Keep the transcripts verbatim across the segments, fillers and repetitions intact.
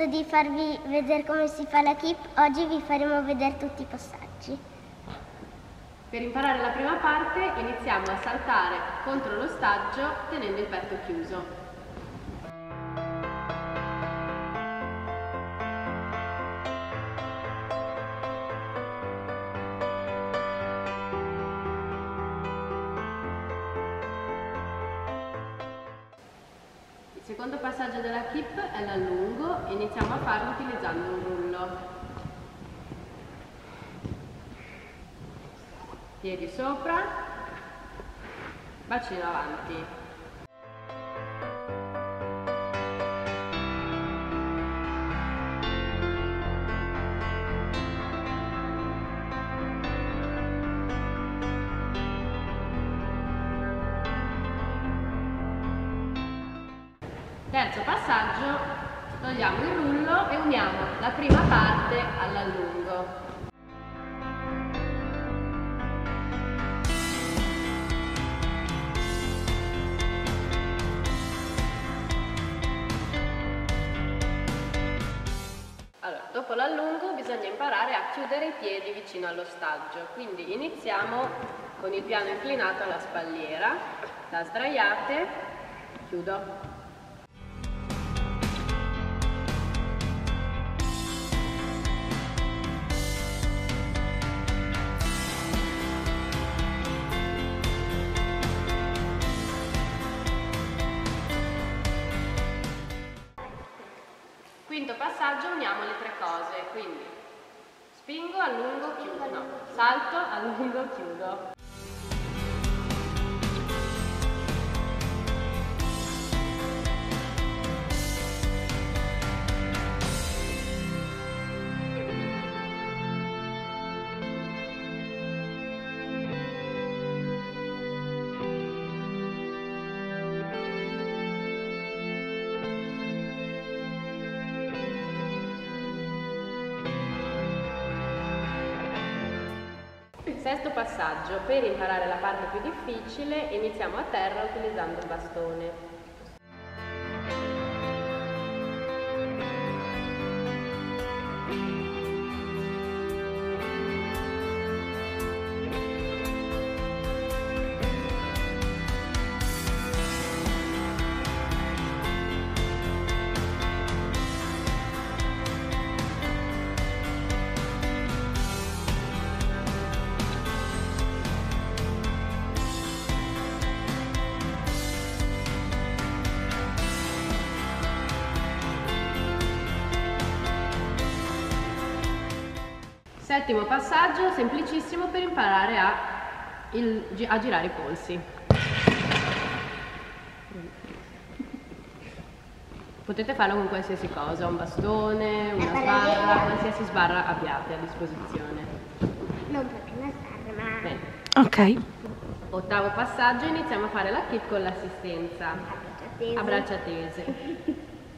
chiesto di farvi vedere come si fa la keep, oggi vi faremo vedere tutti i passaggi. Per imparare la prima parte iniziamo a saltare contro l'ostaggio tenendo il petto chiuso. Il secondo passaggio della keep è l'allungo e iniziamo a farlo utilizzando un rullo. Piedi sopra, bacino avanti. Terzo passaggio, togliamo il rullo e uniamo la prima parte all'allungo. Allora, dopo l'allungo bisogna imparare a chiudere i piedi vicino all'ostaggio, quindi iniziamo con il piano inclinato alla spalliera, la sdraiate, chiudo. Quinto passaggio, uniamo le tre cose, quindi spingo, allungo, chiudo, no, salto, allungo, chiudo. Sesto passaggio, per imparare la parte più difficile iniziamo a terra utilizzando il bastone. Settimo passaggio, semplicissimo per imparare a, il, a girare i polsi. Potete farlo con qualsiasi cosa, un bastone, una sbarra, qualsiasi sbarra abbiate a disposizione. Non proprio una sbarra, ma... Bene. Ok. Ottavo passaggio, iniziamo a fare la kick con l'assistenza. A braccia tese.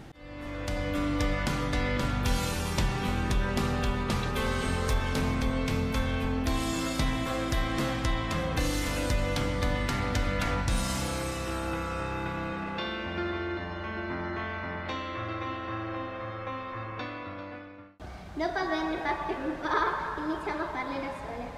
Dopo averne fatte un po', iniziamo a farle da sole.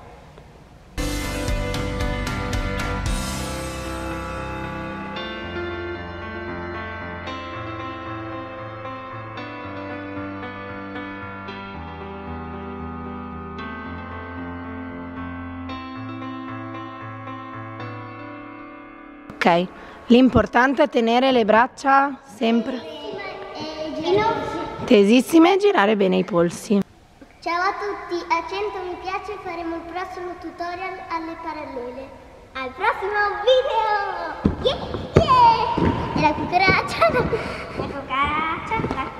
Ok, l'importante è tenere le braccia sempre tesissime e girare bene i polsi. Ciao a tutti, a cento mi piace faremo il prossimo tutorial alle parallele. Al prossimo video! Yeah, yeah! E la cucaraccia! La cucaraccia! La